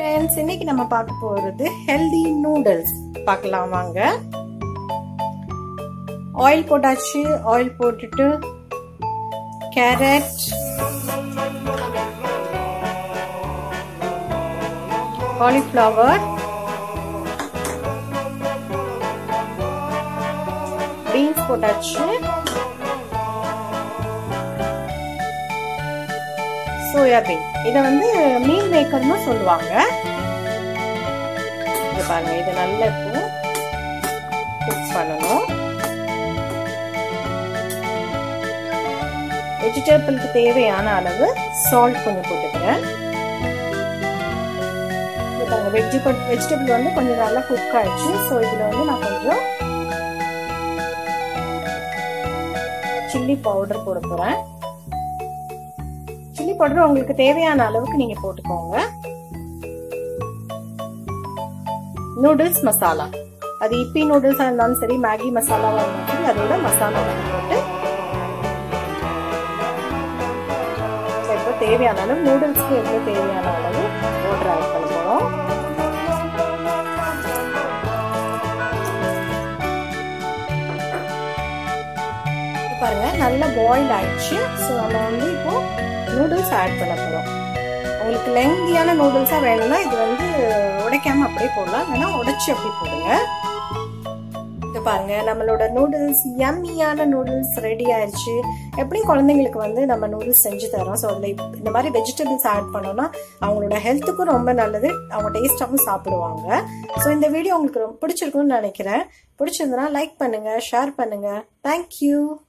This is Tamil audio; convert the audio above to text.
ஃப்ரெண்ட்ஸ், இன்னைக்கு நம்ம பார்க்க போறது ஹெல்தி நூடுல்ஸ் பார்க்கலாம் வாங்க. ஆயில் போட்டாச்சு. ஆயில் போட்டுட்டு கேரட், காலிஃப்ளவர், பீன்ஸ் போட்டாச்சு, சோயாபீன். இத வந்து மீல் மேக்கர்னு சொல்லுவாங்க. இது பாருங்க, இது நல்லா இப்போ குக் பண்ணணும். வெஜிடபிளுக்கு தேவையான அளவு சால்ட் கொஞ்சம் போட்டுக்கிறேன். இது பாருங்க, வெஜிடபிள் வந்து கொஞ்சம் நல்லா குக் ஆயிடுச்சு. ஸோ இதுல வந்து நான் கொஞ்சம் சில்லி பவுடர் போட போறேன். சில்லி பவுடர் உங்களுக்கு தேவையான அளவுக்கு நீங்க போட்டுக்கோங்க. நூடுல்ஸ் மசாலா, அது இப்பி நூடுல்ஸா இருந்தாலும் சரி, மேகி மசாலாவா இருந்தாலும் சரி, அதோட மசாலா போட்டு இப்போ தேவையான அளவு நூடுல்ஸ்க்கு எவ்வளவு தேவையான அளவு வாட்டர் ஆட் பண்ண போறோம். பாருங்க, நல்லா பாயில் ஆயிடுச்சு. ஸோ நம்ம வந்து இப்போ நூடுல்ஸ் ஆட் பண்ண போறோம். உங்களுக்கு லெங்தியான நூடுல்ஸா வேணும்னா இது வந்து உடைக்காம அப்படியே போடலாம், இல்லைன்னா உடைச்சு அப்படி போடுங்க. இது பாருங்க, நம்மளோட நூடுல்ஸ், யம்மியான நூடுல்ஸ் ரெடி ஆயிடுச்சு. எப்படியும் குழந்தைங்களுக்கு வந்து நம்ம நூடுல்ஸ் செஞ்சு தரோம். ஸோ அதில் இந்த மாதிரி வெஜிடபிள்ஸ் ஆட் பண்ணோம்னா அவங்களோட ஹெல்த்துக்கும் ரொம்ப நல்லது, அவங்க டேஸ்டாகவும் சாப்பிடுவாங்க. ஸோ இந்த வீடியோ உங்களுக்கு ரொம்ப பிடிச்சிருக்கும்னு நினைக்கிறேன். பிடிச்சிருந்தனா லைக் பண்ணுங்க, ஷேர் பண்ணுங்க. தேங்க்யூ.